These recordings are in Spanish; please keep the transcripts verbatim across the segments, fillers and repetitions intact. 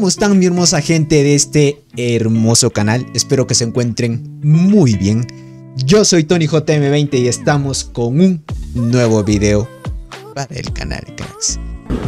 están mi hermosa gente de este hermoso canal? Espero que se encuentren muy bien. Yo soy Tony J M veinte y estamos con un nuevo video para el canal, cracks.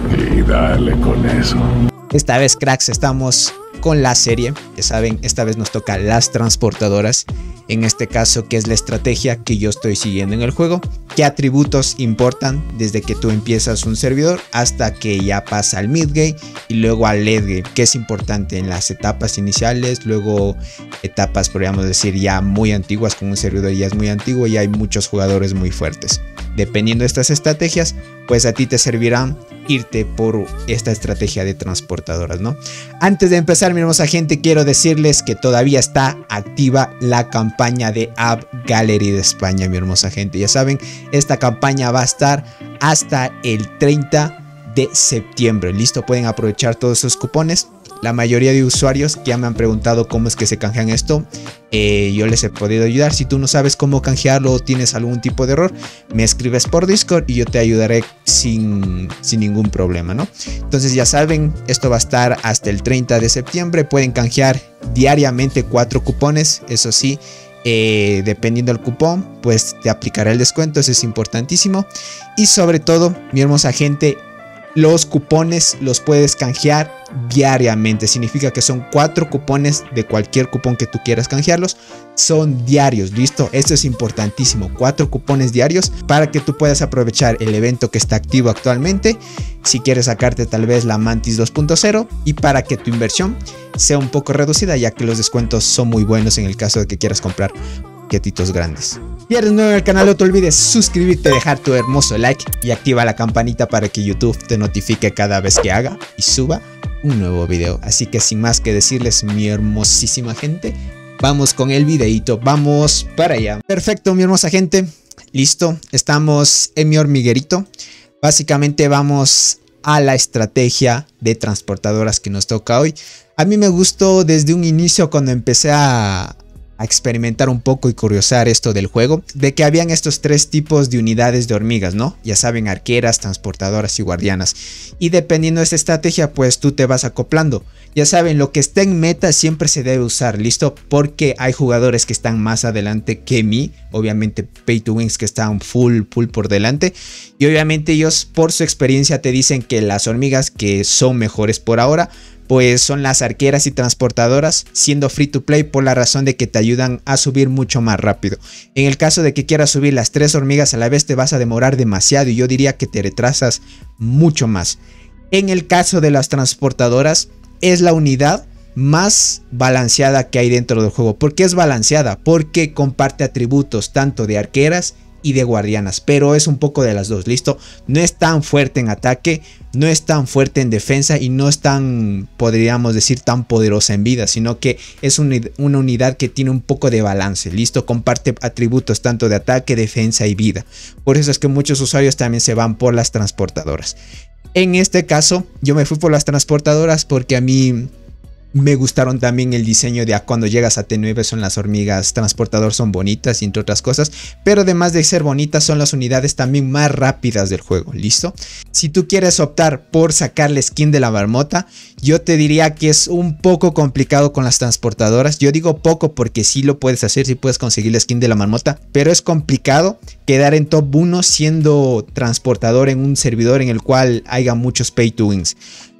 Y dale con eso. Esta vez, cracks, estamos con la serie. Ya saben, esta vez nos toca las transportadoras. En este caso, que es la estrategia que yo estoy siguiendo en el juego. ¿Qué atributos importan desde que tú empiezas un servidor hasta que ya pasa al mid-game y luego al late-game? ¿Qué es importante en las etapas iniciales? Luego etapas, podríamos decir, ya muy antiguas, con un servidor ya es muy antiguo y hay muchos jugadores muy fuertes. Dependiendo de estas estrategias, pues a ti te servirán irte por esta estrategia de transportadoras, ¿no? Antes de empezar, mi hermosa gente, quiero decirles que todavía está activa la campaña de App Gallery de España, mi hermosa gente. Ya saben, esta campaña va a estar hasta el treinta de septiembre. Listo, pueden aprovechar todos esos cupones. La mayoría de usuarios que ya me han preguntado cómo es que se canjean esto, eh, yo les he podido ayudar. Si tú no sabes cómo canjearlo o tienes algún tipo de error, me escribes por Discord y yo te ayudaré sin, sin ningún problema, ¿no? Entonces ya saben, esto va a estar hasta el treinta de septiembre. Pueden canjear diariamente cuatro cupones, eso sí. Eh, dependiendo del cupón, pues te aplicará el descuento. Eso es importantísimo. Y sobre todo, mi hermosa gente, los cupones los puedes canjear diariamente. Significa que son cuatro cupones de cualquier cupón que tú quieras canjearlos. Son diarios, listo. Esto es importantísimo. Cuatro cupones diarios para que tú puedas aprovechar el evento que está activo actualmente. Si quieres sacarte tal vez la Mantis dos punto cero y para que tu inversión sea un poco reducida, ya que los descuentos son muy buenos en el caso de que quieras comprar paquetitos grandes. Si eres nuevo en el canal, no te olvides suscribirte, dejar tu hermoso like y activa la campanita para que YouTube te notifique cada vez que haga y suba un nuevo video. Así que sin más que decirles, mi hermosísima gente, vamos con el videito, vamos para allá. Perfecto, mi hermosa gente, listo, estamos en mi hormiguerito. Básicamente vamos a la estrategia de transportadoras que nos toca hoy. A mí me gustó desde un inicio, cuando empecé a a experimentar un poco y curiosar esto del juego, de que habían estos tres tipos de unidades de hormigas, ¿no? Ya saben, arqueras, transportadoras y guardianas. Y dependiendo de esta estrategia, pues tú te vas acoplando. Ya saben, lo que está en meta siempre se debe usar, ¿listo? Porque hay jugadores que están más adelante que mí. Obviamente Pay to Wins que están full, full por delante. Y obviamente ellos por su experiencia te dicen que las hormigas que son mejores por ahora, pues son las arqueras y transportadoras, siendo free to play por la razón de que te ayudan a subir mucho más rápido. En el caso de que quieras subir las tres hormigas a la vez, te vas a demorar demasiado y yo diría que te retrasas mucho más. En el caso de las transportadoras, es la unidad más balanceada que hay dentro del juego. ¿Por qué es balanceada? Porque comparte atributos tanto de arqueras y de guardianas, pero es un poco de las dos, listo. No es tan fuerte en ataque, no es tan fuerte en defensa y no es tan, podríamos decir, tan poderosa en vida, sino que es una, una unidad que tiene un poco de balance, listo. Comparte atributos tanto de ataque, defensa y vida. Por eso es que muchos usuarios también se van por las transportadoras. En este caso yo me fui por las transportadoras porque a mí me gustaron también el diseño de cuando llegas a T nueve, son las hormigas transportador, son bonitas y entre otras cosas, pero además de ser bonitas son las unidades también más rápidas del juego, ¿listo? Si tú quieres optar por sacarle skin de la marmota, yo te diría que es un poco complicado con las transportadoras. Yo digo poco porque sí lo puedes hacer, sí puedes conseguir la skin de la marmota, pero es complicado quedar en top uno siendo transportador en un servidor en el cual haya muchos pay to wins.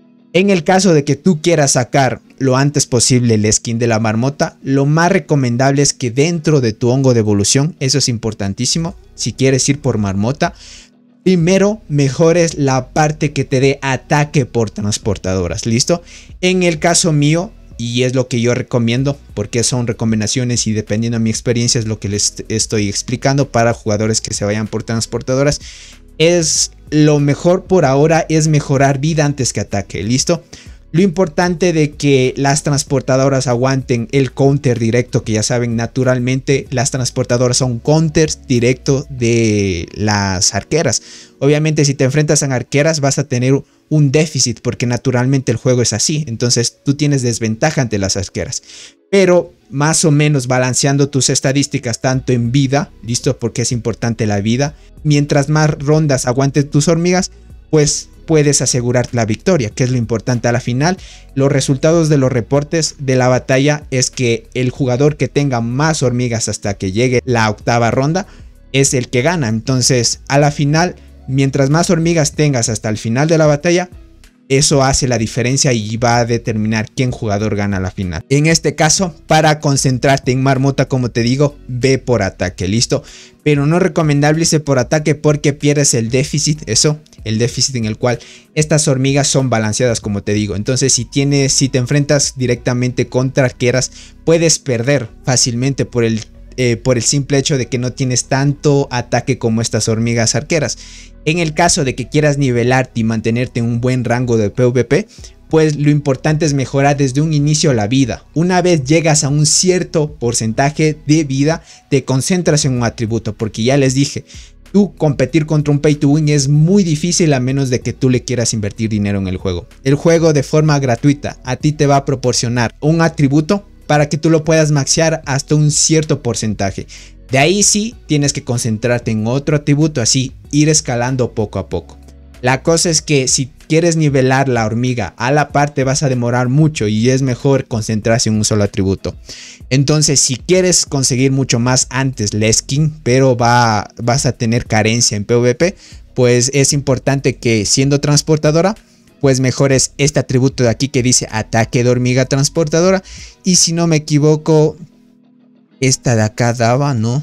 En el caso de que tú quieras sacar lo antes posible el skin de la marmota, lo más recomendable es que dentro de tu hongo de evolución, eso es importantísimo, si quieres ir por marmota, primero mejores la parte que te dé ataque por transportadoras, ¿listo? En el caso mío, y es lo que yo recomiendo, porque son recomendaciones y dependiendo de mi experiencia es lo que les estoy explicando para jugadores que se vayan por transportadoras, es lo mejor por ahora es mejorar vida antes que ataque, ¿listo? Lo importante de que las transportadoras aguanten el counter directo, que ya saben, naturalmente las transportadoras son counters directo de las arqueras. Obviamente si te enfrentas a arqueras vas a tener un déficit porque naturalmente el juego es así. Entonces tú tienes desventaja ante las arqueras. Pero más o menos balanceando tus estadísticas tanto en vida, listo, porque es importante la vida. Mientras más rondas aguanten tus hormigas, pues puedes asegurar la victoria, que es lo importante a la final. Los resultados de los reportes de la batalla es que el jugador que tenga más hormigas hasta que llegue la octava ronda es el que gana. Entonces a la final, mientras más hormigas tengas hasta el final de la batalla, eso hace la diferencia y va a determinar quién jugador gana la final. En este caso, para concentrarte en marmota, como te digo, ve por ataque, listo. Pero no es recomendable irse por ataque porque pierdes el déficit, eso, el déficit en el cual estas hormigas son balanceadas, como te digo. Entonces si tienes, si te enfrentas directamente contra arqueras, puedes perder fácilmente por el Eh, por el simple hecho de que no tienes tanto ataque como estas hormigas arqueras. En el caso de que quieras nivelarte y mantenerte en un buen rango de PvP, pues lo importante es mejorar desde un inicio la vida. Una vez llegas a un cierto porcentaje de vida, te concentras en un atributo, porque ya les dije, tú competir contra un pay to win es muy difícil a menos de que tú le quieras invertir dinero en el juego. El juego de forma gratuita a ti te va a proporcionar un atributo para que tú lo puedas maxear hasta un cierto porcentaje. De ahí sí tienes que concentrarte en otro atributo, así ir escalando poco a poco. La cosa es que si quieres nivelar la hormiga a la par te vas a demorar mucho y es mejor concentrarse en un solo atributo. Entonces si quieres conseguir mucho más antes la skin, pero va, vas a tener carencia en PvP, pues es importante que siendo transportadora, pues mejores este atributo de aquí que dice ataque de hormiga transportadora. Y si no me equivoco, esta de acá daba, ¿no?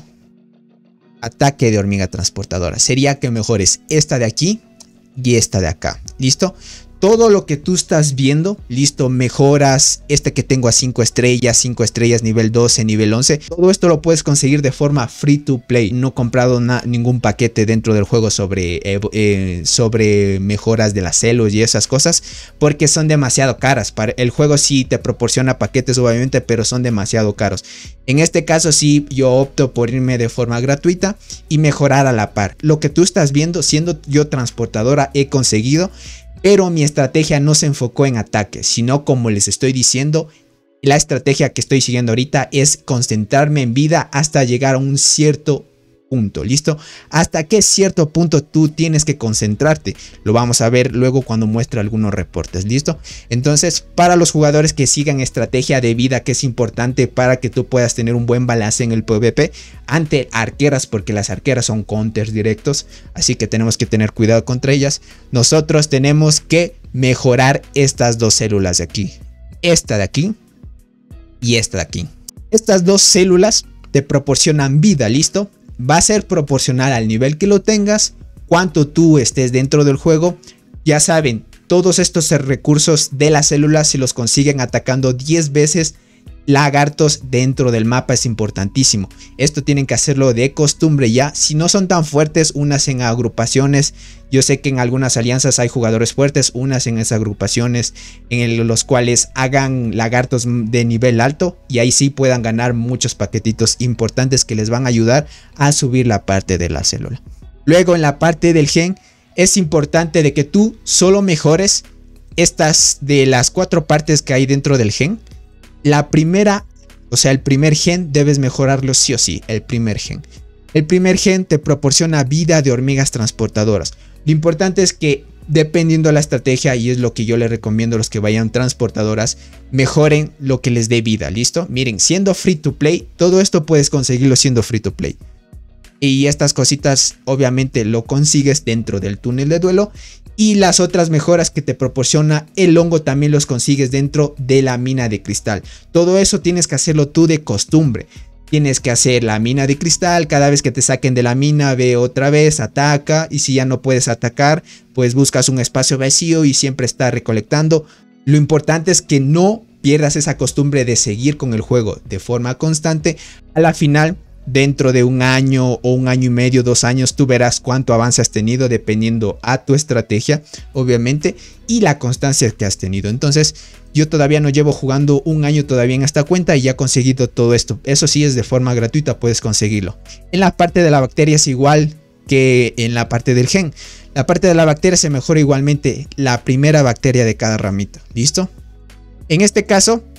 Ataque de hormiga transportadora. Sería que mejores esta de aquí y esta de acá. ¿Listo? Todo lo que tú estás viendo, listo, mejoras este que tengo a cinco estrellas, cinco estrellas, nivel doce, nivel once. Todo esto lo puedes conseguir de forma free to play. No he comprado ningún paquete dentro del juego sobre, eh, eh, sobre mejoras de las celos y esas cosas, porque son demasiado caras. Para el juego sí te proporciona paquetes obviamente, pero son demasiado caros. En este caso sí yo opto por irme de forma gratuita y mejorar a la par. Lo que tú estás viendo, siendo yo transportadora, he conseguido. Pero mi estrategia no se enfocó en ataque, sino como les estoy diciendo, la estrategia que estoy siguiendo ahorita es concentrarme en vida hasta llegar a un cierto punto, ¿listo? Hasta qué cierto punto tú tienes que concentrarte. Lo vamos a ver luego cuando muestre algunos reportes, ¿listo? Entonces, para los jugadores que sigan estrategia de vida, que es importante para que tú puedas tener un buen balance en el PvP ante arqueras, porque las arqueras son counters directos, así que tenemos que tener cuidado contra ellas. Nosotros tenemos que mejorar estas dos células de aquí, esta de aquí y esta de aquí. Estas dos células te proporcionan vida, ¿listo? Va a ser proporcional al nivel que lo tengas, cuánto tú estés dentro del juego. Ya saben, todos estos recursos de las células se los consiguen atacando diez veces lagartos dentro del mapa, es importantísimo. Esto tienen que hacerlo de costumbre ya. Si no son tan fuertes, unas en agrupaciones. Yo sé que en algunas alianzas hay jugadores fuertes, unas en esas agrupaciones en los cuales hagan lagartos de nivel alto y ahí sí puedan ganar muchos paquetitos importantes que les van a ayudar a subir la parte de la célula. Luego en la parte del gen es importante de que tú solo mejores estas de las cuatro partes que hay dentro del gen. La primera, o sea, el primer gen debes mejorarlo sí o sí, el primer gen. El primer gen te proporciona vida de hormigas transportadoras. Lo importante es que dependiendo de la estrategia, y es lo que yo les recomiendo a los que vayan transportadoras, mejoren lo que les dé vida, ¿listo? Miren, siendo free to play, todo esto puedes conseguirlo siendo free to play. Y estas cositas obviamente lo consigues dentro del túnel de duelo. Y las otras mejoras que te proporciona el hongo también los consigues dentro de la mina de cristal. Todo eso tienes que hacerlo tú de costumbre. Tienes que hacer la mina de cristal, cada vez que te saquen de la mina ve otra vez, ataca, y si ya no puedes atacar, pues buscas un espacio vacío y siempre estás recolectando. Lo importante es que no pierdas esa costumbre de seguir con el juego de forma constante. A la final, dentro de un año o un año y medio, dos años, tú verás cuánto avance has tenido dependiendo a tu estrategia, obviamente, y la constancia que has tenido. Entonces, yo todavía no llevo jugando un año todavía en esta cuenta y ya he conseguido todo esto. Eso sí, es de forma gratuita, puedes conseguirlo. En la parte de la bacteria es igual que en la parte del gen. La parte de la bacteria se mejora igualmente la primera bacteria de cada ramita. ¿Listo? En este caso,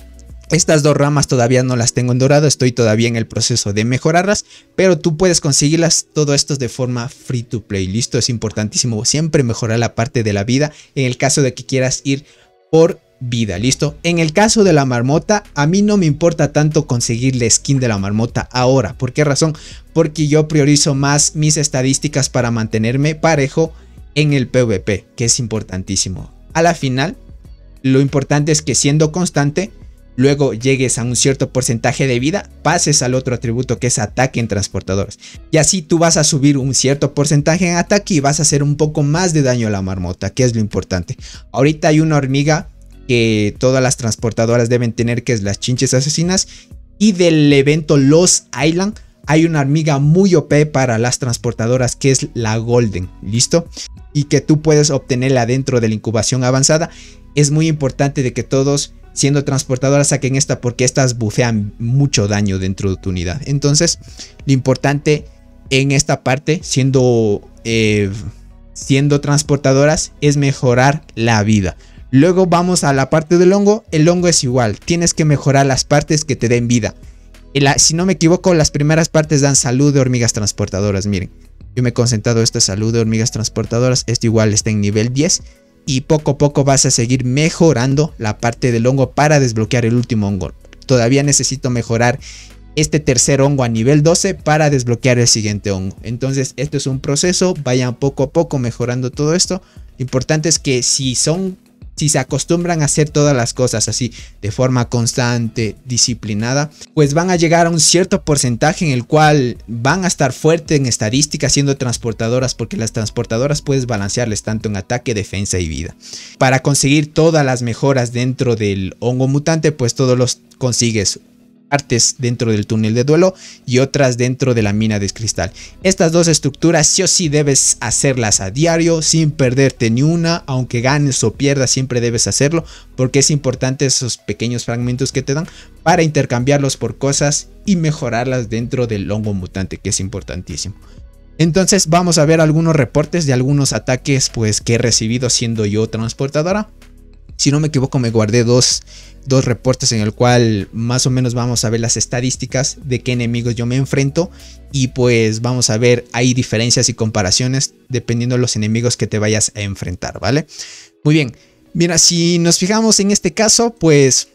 Estas dos ramas todavía no las tengo en dorado, estoy todavía en el proceso de mejorarlas, pero tú puedes conseguirlas, todo esto es de forma free to play, listo, es importantísimo siempre mejorar la parte de la vida en el caso de que quieras ir por vida, listo. En el caso de la marmota, a mí no me importa tanto conseguir la skin de la marmota ahora. ¿Por qué razón? Porque yo priorizo más mis estadísticas para mantenerme parejo en el PvP, que es importantísimo. A la final, lo importante es que siendo constante, luego llegues a un cierto porcentaje de vida, pases al otro atributo que es ataque en transportadores. Y así tú vas a subir un cierto porcentaje en ataque y vas a hacer un poco más de daño a la marmota, que es lo importante. Ahorita hay una hormiga que todas las transportadoras deben tener, que es las chinches asesinas. Y del evento Lost Island hay una hormiga muy O P para las transportadoras, que es la Golden, ¿listo? Y que tú puedes obtenerla dentro de la incubación avanzada. Es muy importante de que todos, siendo transportadoras, saquen esta, porque estas bufean mucho daño dentro de tu unidad. Entonces, lo importante en esta parte, siendo, eh, siendo transportadoras, es mejorar la vida. Luego vamos a la parte del hongo. El hongo es igual, tienes que mejorar las partes que te den vida. La, si no me equivoco, las primeras partes dan salud de hormigas transportadoras. Miren, yo me he concentrado esta salud de hormigas transportadoras. Esto igual está en nivel diez. Y poco a poco vas a seguir mejorando la parte del hongo para desbloquear el último hongo. Todavía necesito mejorar este tercer hongo a nivel doce para desbloquear el siguiente hongo. Entonces esto es un proceso, vayan poco a poco mejorando todo esto. Lo importante es que si son... Si se acostumbran a hacer todas las cosas así de forma constante, disciplinada, pues van a llegar a un cierto porcentaje en el cual van a estar fuertes en estadística siendo transportadoras, porque las transportadoras puedes balancearles tanto en ataque, defensa y vida. Para conseguir todas las mejoras dentro del hongo mutante, pues todos los consigues. Partes dentro del túnel de duelo y otras dentro de la mina de cristal. Estas dos estructuras sí o sí debes hacerlas a diario sin perderte ni una, aunque ganes o pierdas siempre debes hacerlo, porque es importante esos pequeños fragmentos que te dan para intercambiarlos por cosas y mejorarlas dentro del hongo mutante, que es importantísimo. Entonces vamos a ver algunos reportes de algunos ataques pues que he recibido siendo yo transportadora. Si no me equivoco, me guardé dos, dos reportes en el cual más o menos vamos a ver las estadísticas de qué enemigos yo me enfrento. Y pues vamos a ver, hay diferencias y comparaciones dependiendo de los enemigos que te vayas a enfrentar, ¿vale? Muy bien, mira, si nos fijamos en este caso, pues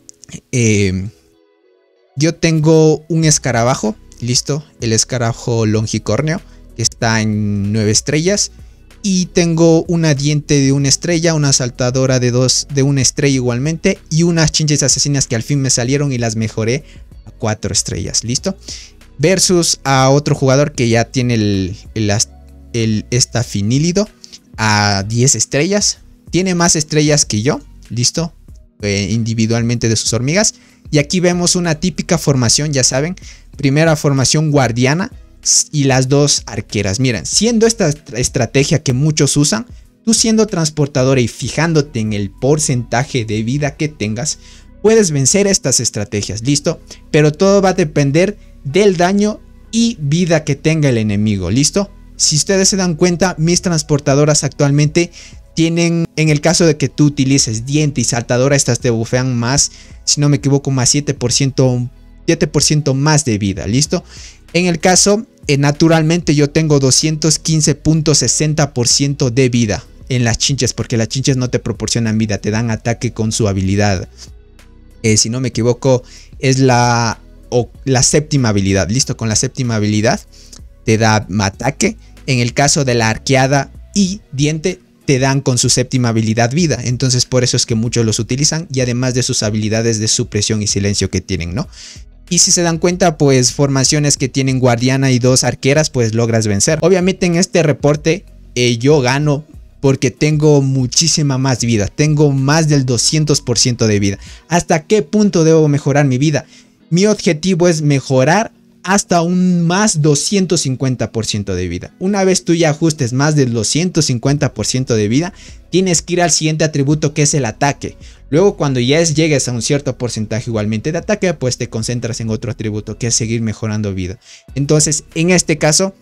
eh, yo tengo un escarabajo, listo, el escarabajo longicornio, que está en nueve estrellas. Y tengo una diente de una estrella, una saltadora de dos de una estrella igualmente. Y unas chinches asesinas que al fin me salieron y las mejoré a cuatro estrellas. ¿Listo? Versus a otro jugador que ya tiene el, el, el estafinílido a diez estrellas. Tiene más estrellas que yo. ¿Listo? Eh, individualmente de sus hormigas. Y aquí vemos una típica formación, ya saben. Primera formación guardiana. Y las dos arqueras. Miren, siendo esta estrategia que muchos usan, tú siendo transportadora y fijándote en el porcentaje de vida que tengas, puedes vencer estas estrategias, ¿listo? Pero todo va a depender del daño y vida que tenga el enemigo, ¿listo? Si ustedes se dan cuenta, mis transportadoras actualmente tienen, en el caso de que tú utilices diente y saltadora, estas te bufean más, si no me equivoco, más siete por ciento, siete por ciento más de vida, ¿listo? En el caso, eh, naturalmente yo tengo doscientos quince punto sesenta por ciento de vida en las chinches, porque las chinches no te proporcionan vida, te dan ataque con su habilidad. Eh, si no me equivoco, es la, o, la séptima habilidad. Listo, con la séptima habilidad te da ataque. En el caso de la arqueada y diente, te dan con su séptima habilidad vida. Entonces por eso es que muchos los utilizan, y además de sus habilidades de supresión y silencio que tienen, ¿no? Y si se dan cuenta, pues formaciones que tienen guardiana y dos arqueras, pues logras vencer. Obviamente en este reporte eh, yo gano porque tengo muchísima más vida. Tengo más del doscientos por ciento de vida. ¿Hasta qué punto debo mejorar mi vida? Mi objetivo es mejorar hasta un más doscientos cincuenta por ciento de vida. Una vez tú ya ajustes más del doscientos cincuenta por ciento de vida, tienes que ir al siguiente atributo, que es el ataque. Luego cuando ya es, llegues a un cierto porcentaje igualmente de ataque, pues te concentras en otro atributo, que es seguir mejorando vida. Entonces en este caso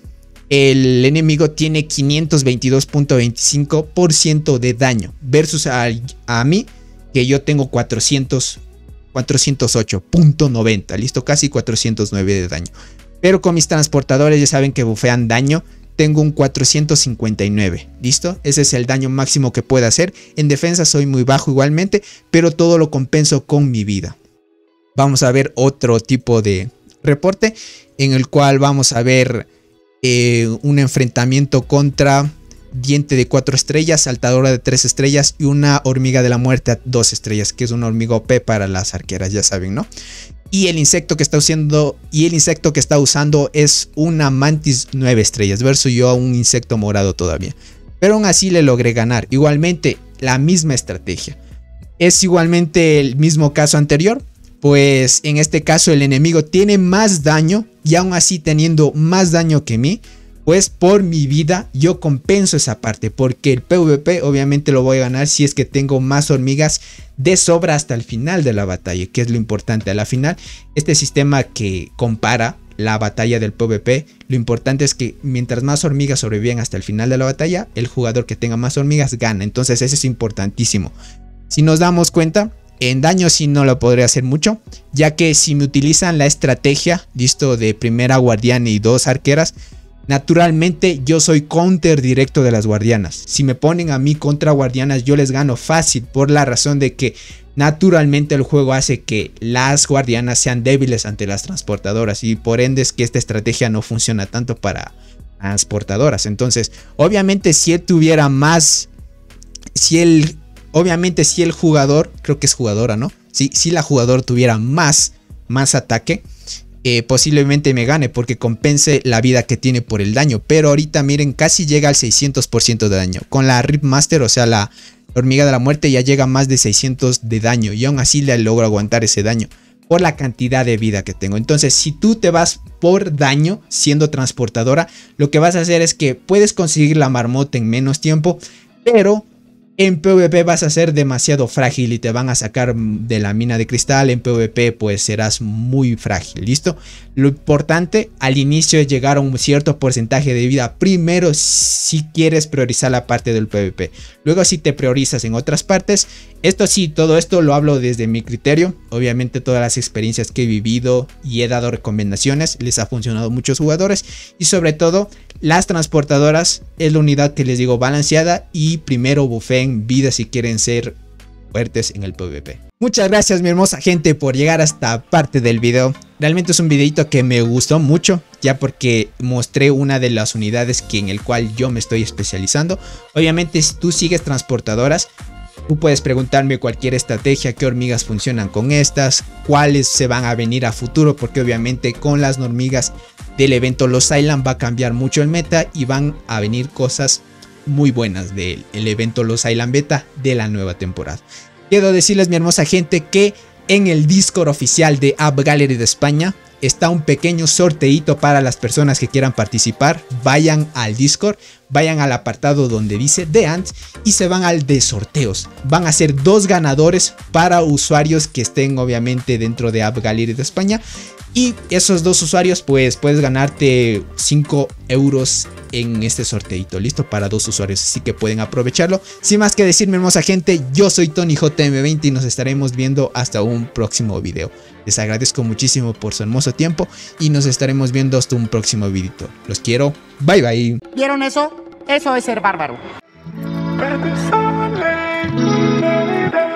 el enemigo tiene quinientos veintidós punto veinticinco por ciento de daño versus a, a mí, que yo tengo cuatrocientos cuatrocientos ocho punto noventa, listo, casi cuatrocientos nueve de daño. Pero con mis transportadores ya saben que bufean daño. Tengo un cuatrocientos cincuenta y nueve, listo, ese es el daño máximo que puedo hacer. En defensa soy muy bajo igualmente, pero todo lo compenso con mi vida. Vamos a ver otro tipo de reporte en el cual vamos a ver eh, un enfrentamiento contra diente de cuatro estrellas, saltadora de tres estrellas y una hormiga de la muerte a dos estrellas, que es una hormiga O P para las arqueras, ya saben, ¿no? Y el insecto que está usando y el insecto que está usando es una mantis nueve estrellas versus yo a un insecto morado todavía. Pero aún así le logré ganar. Igualmente la misma estrategia. Es igualmente el mismo caso anterior. Pues en este caso el enemigo tiene más daño y aún así teniendo más daño que mí, pues por mi vida yo compenso esa parte, porque el PvP obviamente lo voy a ganar si es que tengo más hormigas de sobra hasta el final de la batalla, que es lo importante. A la final, este sistema que compara la batalla del PvP, lo importante es que mientras más hormigas sobreviven hasta el final de la batalla, el jugador que tenga más hormigas gana. Entonces eso es importantísimo. Si nos damos cuenta, en daño sí no lo podré hacer mucho, ya que si me utilizan la estrategia, listo, de primera guardiana y dos arqueras, naturalmente yo soy counter directo de las guardianas. Si me ponen a mí contra guardianas, yo les gano fácil, por la razón de que naturalmente el juego hace que las guardianas sean débiles ante las transportadoras, y por ende es que esta estrategia no funciona tanto para transportadoras. Entonces obviamente si él tuviera más, si él, obviamente si el jugador, creo que es jugadora, ¿no? Si, si la jugadora tuviera más, más ataque, Eh, posiblemente me gane porque compense la vida que tiene por el daño. Pero ahorita miren, casi llega al seiscientos por ciento de daño. Con la Ripmaster, o sea la hormiga de la muerte, ya llega a más de seiscientos de daño. Y aún así le logro aguantar ese daño por la cantidad de vida que tengo. Entonces si tú te vas por daño siendo transportadora, lo que vas a hacer es que puedes conseguir la marmota en menos tiempo, pero en PvP vas a ser demasiado frágil y te van a sacar de la mina de cristal. En PvP pues serás muy frágil, ¿listo? Lo importante al inicio es llegar a un cierto porcentaje de vida. Primero si quieres priorizar la parte del PvP. Luego si te priorizas en otras partes. Esto sí, todo esto lo hablo desde mi criterio. Obviamente todas las experiencias que he vivido y he dado recomendaciones les ha funcionado a muchos jugadores. Y sobre todo las transportadoras es la unidad que les digo balanceada. Y primero bufeen vida si quieren ser fuertes en el PvP. Muchas gracias mi hermosa gente por llegar a esta parte del video. Realmente es un videito que me gustó mucho, ya porque mostré una de las unidades que en el cual yo me estoy especializando. Obviamente si tú sigues transportadoras, tú puedes preguntarme cualquier estrategia, qué hormigas funcionan con estas, cuáles se van a venir a futuro, porque obviamente con las hormigas del evento Los Island va a cambiar mucho el meta y van a venir cosas muy buenas del evento Los Island Beta de la nueva temporada. Quiero decirles mi hermosa gente que en el Discord oficial de App Gallery de España está un pequeño sorteito para las personas que quieran participar. Vayan al Discord, vayan al apartado donde dice The Ants y se van al de sorteos. Van a ser dos ganadores para usuarios que estén obviamente dentro de App Gallery de España. Y esos dos usuarios pues puedes ganarte cinco euros en este sorteito, listo, para dos usuarios, así que pueden aprovecharlo. Sin más que decir mi hermosa gente, yo soy Tony J M veinte y nos estaremos viendo hasta un próximo video. Les agradezco muchísimo por su hermoso tiempo y nos estaremos viendo hasta un próximo videito. Los quiero, bye bye. ¿Vieron eso? Eso es ser bárbaro. But it's only